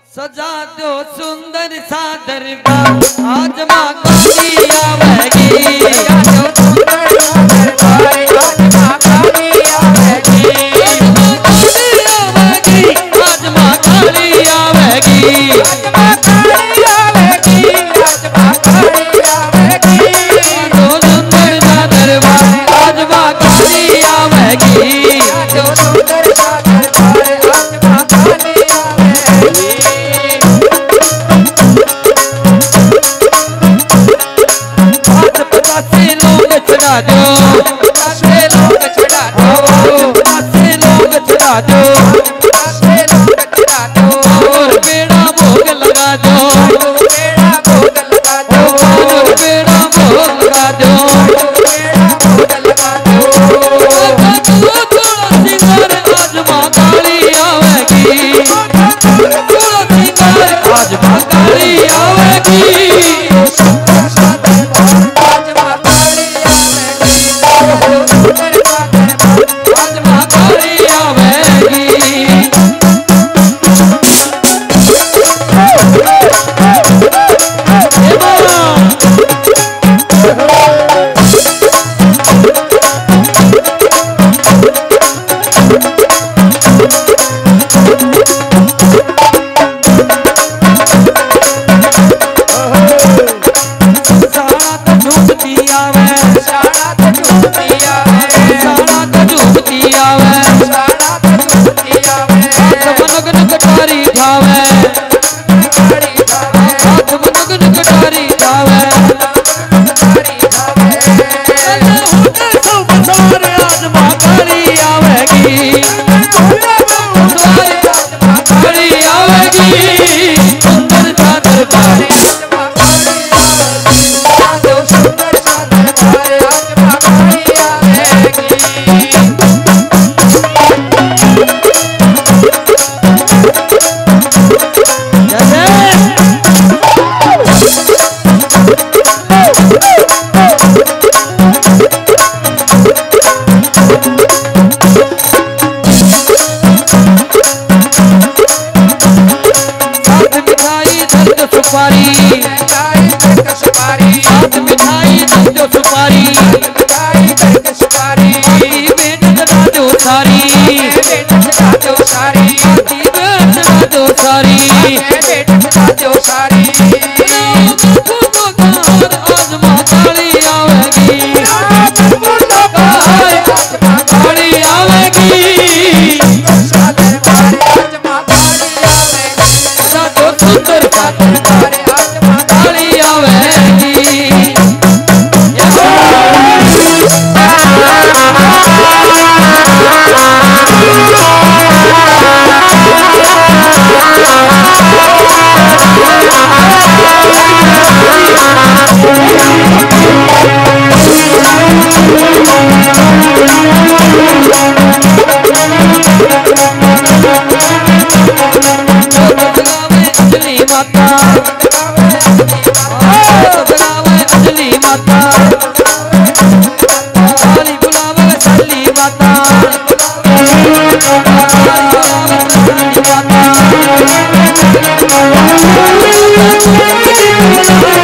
सजा दो सुंदर सा दरबार आज माँ काली आवेगी। सजा दो सुंदर सा दरबार आज माँ काली आवेगी। आज माँ काली आवेगी। आज माँ काली आवेगी। आज माँ काली आवेगी। दो सुंदर सा दरबार आज माँ काली आवेगी। दो सुंदर सा दरबार आज माँ काली आवेगी। चढ़ा दो, पचासे लोग चढ़ा दो, पचासे लोग चढ़ा दो, पचासे लोग चढ़ा दो, और बेड़ा भोग लगा दो, बेड़ा भोग लगा दो, और बेड़ा भोग लगा दो, बेड़ा भोग लगा दो। थोड़ा सिंगार आज माँ काली आवेगी। थोड़ा सिंगार आज माँ काली आवेगी। माता